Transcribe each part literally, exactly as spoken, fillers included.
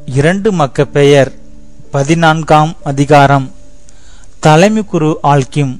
இரண்டு மக்கபேயர் பதினான்காம் அதிகாரம். தலைமை குரு ஆல்கிம்.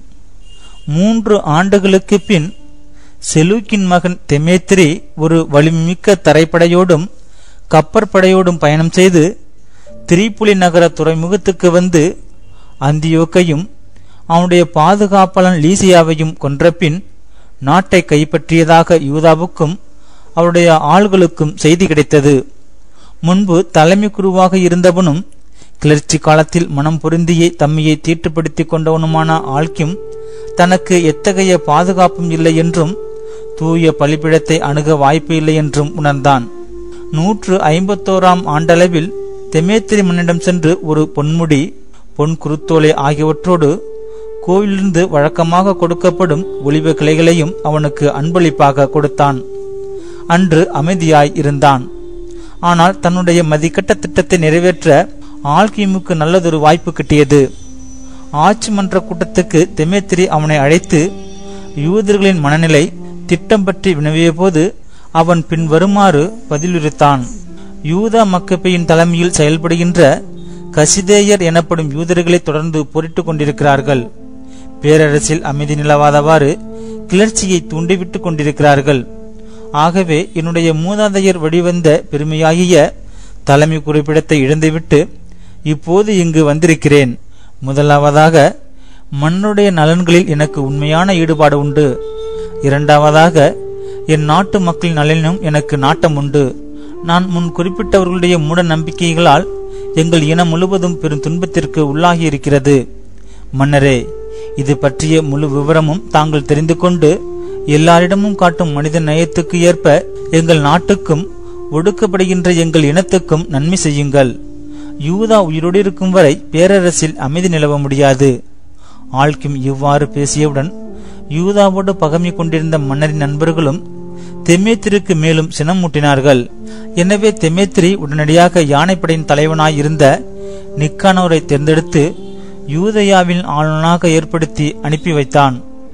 மூன்று ஆண்டுகளுக்கு பின் செலூக்கின் மகன் தெமேத்திரி ஒரு வலிமிக்க தரைப்படையோடும் கப்பற்படையோடும் பயணம் செய்து திரிபுலி நகர துறைமுகத்துக்கு வந்து அந்தியோக்கையும் அவனுடைய பாதுகாப்பாளன் லீசியாவையும் கொன்றபின் நாட்டை கைப்பற்றியதாக யூதாவுக்கும் அவருடைய ஆள்களுக்கும் செய்தி கிடைத்தது. முன்பு தலைமை குருவாக இருந்தவனும் கிளர்ச்சி காலத்தில் மனம் பொருந்தியே தம்மையை தீட்டுப்படுத்தி கொண்டவனுமான ஆல்கிம் தனக்கு எத்தகைய பாதுகாப்பும் இல்லை என்றும் தூய பலிபிடத்தை அணுக வாய்ப்பு இல்லை என்றும் உணர்ந்தான். நூற்று ஐம்பத்தோராம் ஆண்டளவில் தெமேத்திரி மன்னிடம் சென்று ஒரு பொன்முடி, பொன் குருத்தோலை ஆகியவற்றோடு கோவிலிருந்து வழக்கமாக கொடுக்கப்படும் ஒலிவ கிளைகளையும் அவனுக்கு அன்பளிப்பாக கொடுத்தான். அன்று அமைதியாய் இருந்தான். ஆனால் தன்னுடைய மதிக்கட்ட திட்டத்தை நிறைவேற்ற ஆல்கிமுக்கு நல்லதொரு வாய்ப்பு கிட்டியது. ஆட்சி மன்ற கூட்டத்துக்கு தெமேத்திரி அவனை அழைத்து யூதர்களின் மனநிலை திட்டம் பற்றி வினவிய போது அவன் பின் வருமாறு பதிலுரைத்தான். யூதா மக்கபேயின் தலைமையில் செயல்படுகின்ற கசிதேயர் எனப்படும் யூதர்களை தொடர்ந்து போரிட்டுக் கொண்டிருக்கிறார்கள். பேரரசில் அமைதி நிலவாதவாறு கிளர்ச்சியை தூண்டிவிட்டுக் கொண்டிருக்கிறார்கள். ஆகவே என்னுடைய மூதாதையர் வழிவந்த பெருமையாகிய தலைமை குறிப்பிடத்தை இழந்துவிட்டு இப்போது இங்கு வந்திருக்கிறேன். முதலாவதாக, மன்னுடைய நலன்களில் எனக்கு உண்மையான ஈடுபாடு உண்டு. இரண்டாவதாக, என் நாட்டு மக்களின் நலனிலும் எனக்கு நாட்டம் உண்டு. நான் முன் குறிப்பிட்டவர்களுடைய மூட நம்பிக்கைகளால் எங்கள் இனம் முழுவதும் பெரும் துன்பத்திற்கு உள்ளாகி இருக்கிறது. மன்னரே, இது பற்றிய முழு விவரமும் தாங்கள் தெரிந்து கொண்டு எல்லாரிடமும் காட்டும் மனித நேயத்துக்கு ஏற்ப எங்கள் நாட்டுக்கும் ஒடுக்கப்படுகின்ற எங்கள் இனத்துக்கும் நன்மை செய்யுங்கள். யூதா உயிரோடு இருக்கும் வரை பேரரசில் அமைதி நிலவ முடியாது. ஆல்கிம் இவ்வாறு பேசியவுடன் யூதாவோடு பகமை கொண்டிருந்த மன்னரின் நண்பர்களும் தெமேத்திரிக்கு மேலும் சினம் மூட்டினார்கள். எனவே தெமேத்திரி உடனடியாக யானைப்படையின் தலைவனாய் இருந்த நிக்கானோரை தேர்ந்தெடுத்து யூதயாவின் ஆளுநனாக ஏற்படுத்தி அனுப்பி வைத்தான்.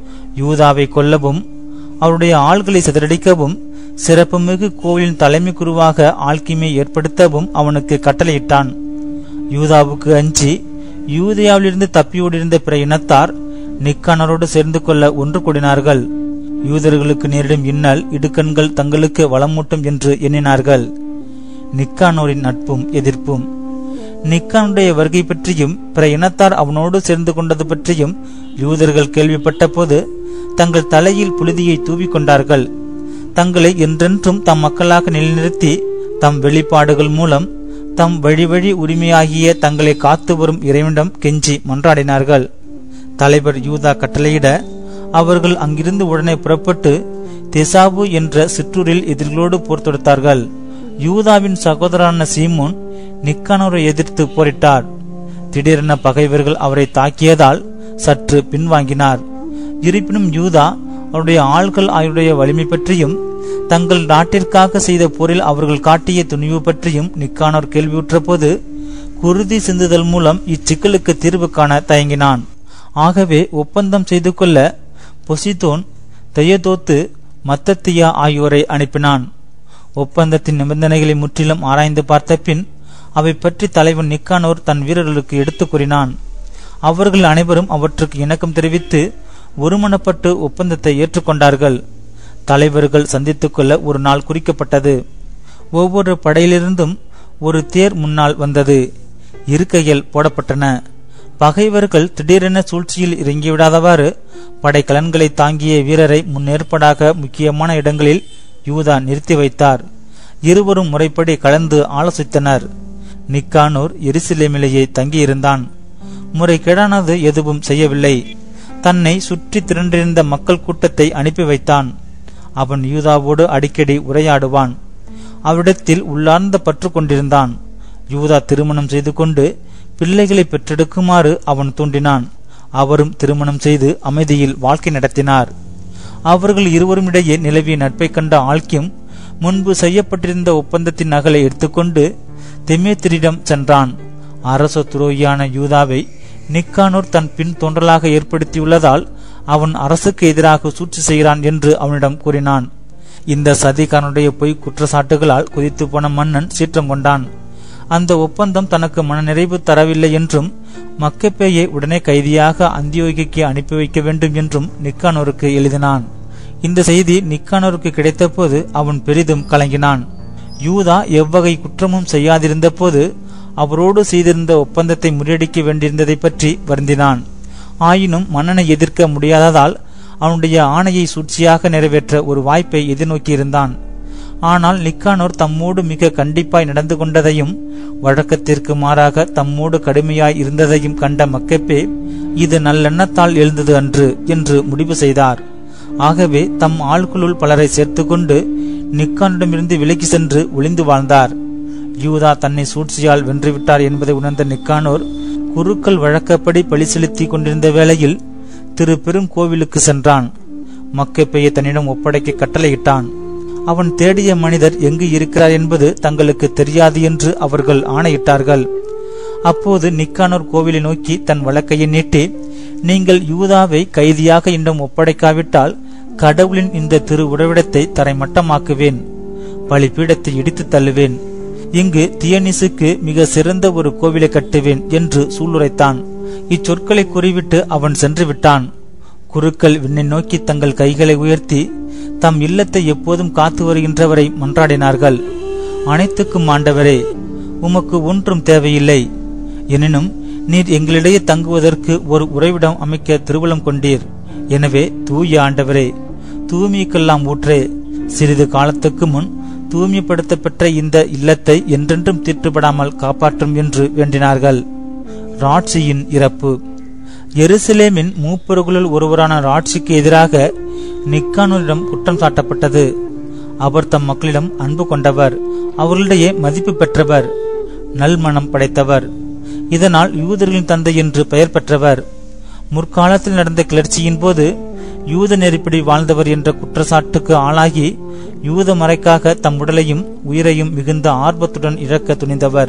யூதாவை கொல்லவும் அவருடைய ஆள்களை சிதறடிக்கவும் சிறப்புமிகு கோவிலின் தலைமை குருவாக ஆல்கிமை ஏற்படுத்தவும் அவனுக்கு கட்டளையிட்டான். யூதாவுக்கு அஞ்சி யூதயாவிலிருந்து தப்பியோடிருந்த பிற இனத்தார் நிக்கானரோடு சேர்ந்து கொள்ள ஒன்று கூடினார்கள். யூதர்களுக்கு நேரிடும் இன்னல் இடுக்கண்கள் தங்களுக்கு வளமூட்டும் என்று எண்ணினார்கள். நிக்கானோரின் நட்பும் எதிர்ப்பும். நிக்கானுடைய வருகை பற்றியும் பிற இனத்தார் அவனோடு சேர்ந்து கொண்டது பற்றியும் யூதர்கள் கேள்விப்பட்ட போது தங்கள் தலையில் புழுதியை தூவி கொண்டார்கள். தங்களை என்றென்றும் தம் மக்களாக நிலைநிறுத்தி தம் வெளிப்பாடுகள் மூலம் தம் வழி வழி உரிமையாகிய தங்களை காத்து வரும் இறைவனிடம் கெஞ்சி மன்றாடினார்கள். தலைவர் யூதா கட்டளையிட அவர்கள் அங்கிருந்து உடனே புறப்பட்டு தெசாபு என்ற சிற்றூரில் எதிர்களோடு போர் தொடுத்தார்கள். யூதாவின் சகோதரனான சீமோன் நிக்கானோரை எதிர்த்து போரிட்டார். திடீரென பகைவர்கள் அவரை தாக்கியதால் சற்று பின்வாங்கினார். இருப்பினும் யூதா அவருடைய ஆள்கள் ஆயுடைய வலிமை பற்றியும் தங்கள் நாட்டிற்காக செய்த போரில் அவர்கள் காட்டிய துணிவு பற்றியும் நிக்கானோர் கேள்வியுற்ற போது குருதி சிந்துதல் மூலம் இச்சிக்கலுக்கு தீர்வு காண தயங்கினான். ஆகவே ஒப்பந்தம் செய்து கொள்ள பொசிதோன், தெயதோத்து, மத்தத்தியா ஆகியோரை அனுப்பினான். ஒப்பந்தத்தின் நிபந்தனைகளை முற்றிலும் ஆராய்ந்து பார்த்த பின் அவை பற்றி தலைவன் நிக்கானோர் தன் வீரர்களுக்கு எடுத்து கூறினான். அவர்கள் அனைவரும் அவற்றுக்கு இணக்கம் தெரிவித்து ஒருமனப்பட்டு ஒப்பந்தத்தை ஏற்றுக்கொண்டார்கள். தலைவர்கள் சந்தித்துக் கொள்ள ஒரு நாள் குறிக்கப்பட்டது. ஒவ்வொரு படையிலிருந்தும் ஒரு தேர் முன்னால் வந்தது. இருக்கைகள் போடப்பட்டன. பகைவர்கள் திடீரென சூழ்ச்சியில் இறங்கிவிடாதவாறு படைக்கலன்களை தாங்கிய வீரரை முன்னேற்பாடாக முக்கியமான இடங்களில் யூதா நிறுத்தி வைத்தார். இருவரும் முறைப்படி கலந்து ஆலோசித்தனர். நிக்கானோர் எருசலேமிலேயே தங்கியிருந்தான். முறைகேடானது எதுவும் செய்யவில்லை. தன்னை சுற்றி திரண்டிருந்த மக்கள் கூட்டத்தை அனுப்பி வைத்தான். அவன் யூதாவோடு அடிக்கடி உரையாடுவான். அவ்விடத்தில் உள்ளார்ந்த பற்று கொண்டிருந்தான். யூதா திருமணம் செய்து கொண்டு பிள்ளைகளை பெற்றெடுக்குமாறு அவன் தூண்டினான். அவரும் திருமணம் செய்து அமைதியில் வாழ்க்கை நடத்தினார். அவர்கள் இருவரும் இடையே நிலவிய நட்பை கண்ட ஆல்கிம் முன்பு செய்யப்பட்டிருந்த ஒப்பந்தத்தின் நகலை எடுத்துக்கொண்டு தெமேத்திரிடம் சென்றான். அரச துரோகியான யூதாவை நிக்கானோர் தன் பின் தோன்றலாக ஏற்படுத்தியுள்ளதால் அவன் அரசுக்கு எதிராக சூழ்ச்சி செய்கிறான் என்று அவனிடம் கூறினான். இந்த சதிகாரனுடைய பொய் குற்றச்சாட்டுகளால் குதித்து போன மன்னன் சீற்றம் கொண்டான். அந்த ஒப்பந்தம் தனக்கு மனநிறைவு தரவில்லை என்றும் மக்கபேயை உடனே கைதியாக அந்தியோகிக்கு அனுப்பி வைக்க வேண்டும் என்றும் நிக்கானோருக்கு எழுதினான். இந்த செய்தி நிக்கானோருக்கு கிடைத்த போது அவன் பெரிதும் கலங்கினான். யூதா எவ்வகை குற்றமும் செய்யாதிருந்த போது அவரோடு செய்திருந்த ஒப்பந்தத்தை முறியடிக்க வேண்டியிருந்ததை பற்றி வருந்தினான். ஆயினும் மன்னனை எதிர்க்க முடியாததால் அவனுடைய ஆணையை சூழ்ச்சியாக நிறைவேற்ற ஒரு வாய்ப்பை எதிர்நோக்கியிருந்தான். ஆனால் நிக்கானோர் தம்மோடு மிக கண்டிப்பாய் நடந்து கொண்டதையும் வழக்கத்திற்கு மாறாக தம்மோடு கடுமையாய் இருந்ததையும் கண்ட மக்கபே இது நல்லெண்ணத்தால் எழுந்தது அன்று என்று முடிவு செய்தார். ஆகவே தம் ஆள்களுள் பலரை சேர்த்து கொண்டு நிக்கானோரிடமிருந்து விலகி சென்று ஒளிந்து வாழ்ந்தார். யூதா தன்னை சூழ்ச்சியால் வென்றுவிட்டார் என்பதை உணர்ந்த நிக்கானோர் குருக்கள் வழக்கப்படி பழி செலுத்தி கொண்டிருந்த வேளையில் திரு பெரும் கோவிலுக்கு சென்றான். மக்கபேயை தன்னிடம் ஒப்படைக்க கட்டளையிட்டான். அவன் தேடிய மனிதர் எங்கு இருக்கிறார் என்பது தங்களுக்கு தெரியாது என்று அவர்கள் ஆணையிட்டார்கள். அப்போது நிக்கானோர் கோவிலை நோக்கி தன் வழக்கையை நீட்டி, நீங்கள் யூதாவை கைதியாக இன்னும் ஒப்படைக்காவிட்டால் கடவுளின் இந்த திரு உறைவிடத்தை தரைமட்டமாக்குவேன், பலிபீடத்தை இடித்து தள்ளுவேன், இங்கு தியனிசுக்கு மிக சிறந்த ஒரு கோவிலை கட்டுவேன் என்று சூளுரைத்தான். இச்சொற்களை கூறிவிட்டு அவன் சென்று விட்டான். குருக்கள் விண்ணை நோக்கி தங்கள் கைகளை உயர்த்தி தம் இல்லத்தை எப்போதும் காத்து வருகின்றவரை மன்றாடினார்கள். அனைத்துக்கும் ஆண்டவரே, உமக்கு ஒன்றும் தேவையில்லை. எனினும் நீர் எங்களிடையே தங்குவதற்கு ஒரு உறைவிடம் அமைக்க திருவுளம் கொண்டீர். எனவே தூய ஆண்டவரே, தூய்மைக்கெல்லாம் ஊற்றே, சிறிது காலத்துக்கு முன் தூய்மைப்படுத்த பெற்ற இந்த இல்லத்தை என்றென்றும் தீட்டுப்படாமல் காப்பாற்றும் என்று வேண்டினார்கள். ராட்சியின் இறப்பு. எருசலேமின் மூப்பர்களுள் ஒருவரான ராட்சிக்கு எதிராக நிக்கானோரிடம் குற்றம் சாட்டப்பட்டது. அவர் தம் மக்களிடம் அன்பு கொண்டவர், அவர்களிடையே மதிப்பு பெற்றவர், நல்மனம் படைத்தவர், இதனால் யூதர்களின் தந்தை என்று பெயர் பெற்றவர். முற்காலத்தில் நடந்த கிளர்ச்சியின் போது யூத நெறிப்படி வாழ்ந்தவர் என்ற குற்றச்சாட்டுக்கு ஆளாகி யூத மறைக்காக தம் உடலையும் உயிரையும் மிகுந்த ஆர்வத்துடன் இழக்க துணிந்தவர்.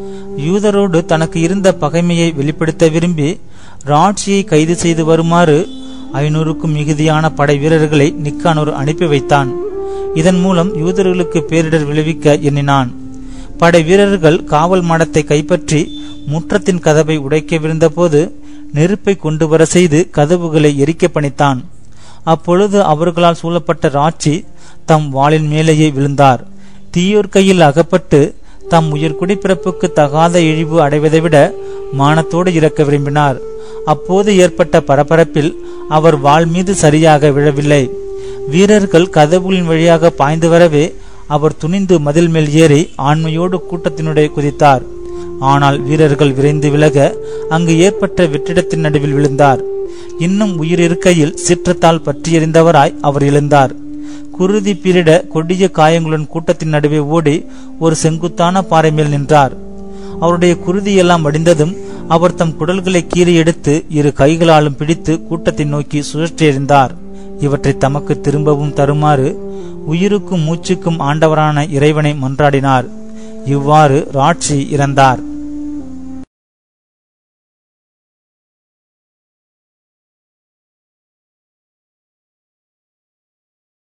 யூதரோடு தனக்கு இருந்த பகைமையை வெளிப்படுத்த விரும்பி ராட்சியை கைது செய்து வருமாறு ஐநூறுக்கும் மிகுதியான படை வீரர்களை நிக்கானோர் அனுப்பி வைத்தான். இதன் மூலம் யூதர்களுக்கு பேரிடர் விளைவிக்க எண்ணினான். படை வீரர்கள் காவல் மாடத்தை கைப்பற்றி முற்றத்தின் கதவை உடைக்கவிருந்த போது நெருப்பை கொண்டு வர செய்து கதவுகளை எரிக்க பணித்தான். அப்பொழுது அவர்களால் சூழப்பட்ட ராட்சி தம் வாளின் மேலேயே விழுந்தார். தீயோர் கையில் அகப்பட்டு தம் உயிர் குடிப்பிறப்புக்கு தகாத இழிவு அடைவதை விட மானத்தோடு இறக்க விரும்பினார். அப்போது ஏற்பட்ட பரபரப்பில் அவர் வாள் மீது சரியாக விழவில்லை. வீரர்கள் கதவுகளின் வழியாக பாய்ந்து வரவே அவர் துணிந்து மதில் மேல் ஏறி ஆண்மையோடு கூட்டத்தினுடைய குதித்தார். ஆனால் வீரர்கள் விரைந்து விலக அங்கு ஏற்பட்ட வெற்றிடத்தின் நடுவில் விழுந்தார். இன்னும் உயிர் இருக்கையில் சீற்றத்தால் பற்றி எறிந்தவராய் அவர் எழுந்தார். குருதி பீரிட கொடிய காயங்களுடன் கூட்டத்தின் நடுவே ஓடி ஒரு செங்குத்தான பாறை மேல் நின்றார். அவருடைய குருதியெல்லாம் வடிந்ததும் அவர் தம் குடல்களை கீறி எடுத்து இரு கைகளாலும் பிடித்து கூட்டத்தை நோக்கி சுழற்றி எறிந்தார். இவற்றை தமக்கு திரும்பவும் தருமாறு உயிருக்கும் மூச்சுக்கும் ஆண்டவரான இறைவனை மன்றாடினார். இவ்வாறு ராட்சி இறந்தார்.